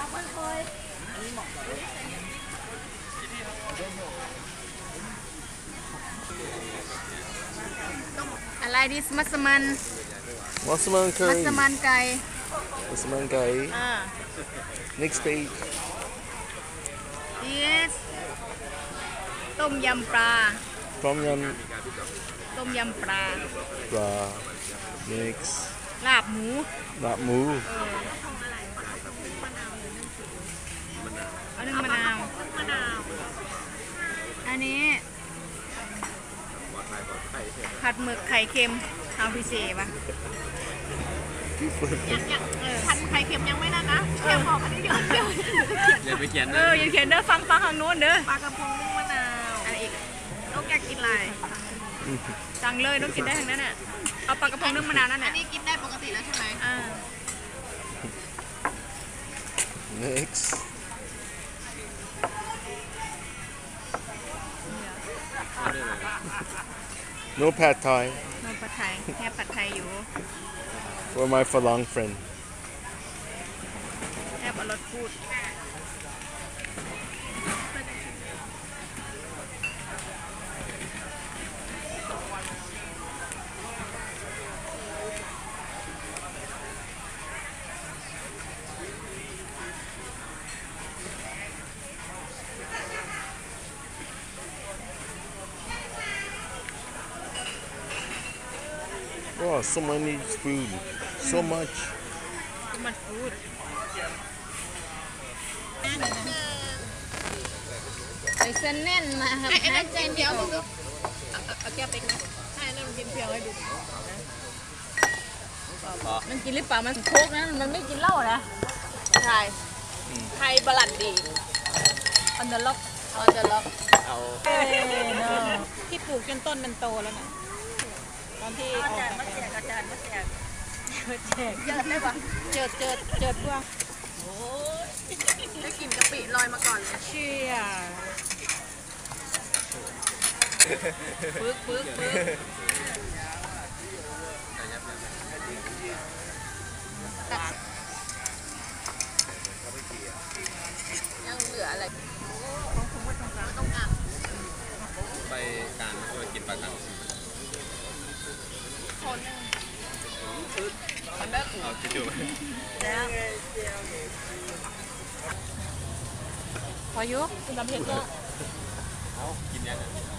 อะไรดิสมัสมันมัสมั่นไก่มัสมันไก่มัสมั่นไก่ next page yes ต้มยำปลาต้มยต้มยำปลาำปลา next ลาบหมูลาบหมูเอานึ่งมะนาวอันนี้ผัดหมึกไข่เค็มเอาพิเศษปะผัดไข่เค็มยังไม่นั่นนะเค็มพอพันนี้เยอะอย่าไปเขียนอย่าเขียนเด้อฟังทางโน้นเด้อปลากระพงนึ่งมะนาวอันอีกนกอยากกินอะไรสั่งเลยต้องกินได้ทั้งนั้นน่ะเอาปลากระพงนึ่งมะนาวนั่นอัน่ะนนี้กินได้ปกติแล้วใช่ไหม next no pad thai นมผัดไทยแค่ผัดไทยอยู่ for my Falang friend แค่บอรถพูด wow so many food so much มันฟูดไอเส้นแน่นมาครับไอ้เส้นเดียวมึงก็เอาแก้วเป๊กนะใช่แล้วมันกินเพียวให้ดูมันกินหรือเปล่ามันโคกนะมันไม่กินเหล้านะใช่ไทยบลัดดีอันเดอร์ล็อกเอาที่ปลูกจนต้นมันโตแล้วนะตอนที่ออกมาแจกอาจารย์มาแจกเจิดได้ปะเจิดพวกโอ้ยได้กลิ่นกะปิลอยมาก่อนเลยเชี่ยปึ๊กยังเหลืออะไรต้องอ่ะไปการมากินปลาครับคนนึงเอาจู่แล้วพอยุคุณตำเพชรก็ๆเอากินยัง